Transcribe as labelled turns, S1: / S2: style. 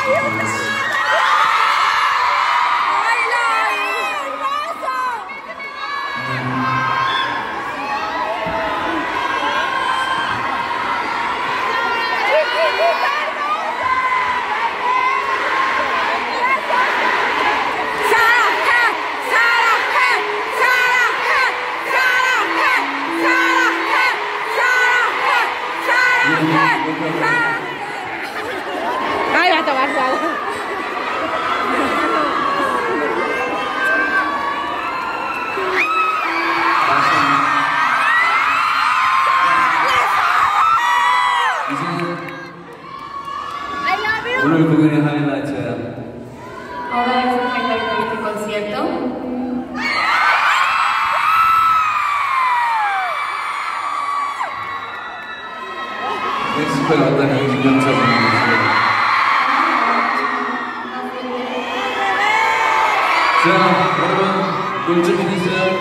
S1: Ay, va a tomar su agua.
S2: 오늘 공연의 하이라이트야.
S3: Ahora es el highlight de este concierto.
S2: 멕시코에 왔다는 김영철 선생님이시죠. 자, 여러분, 놀 준비 됐어요?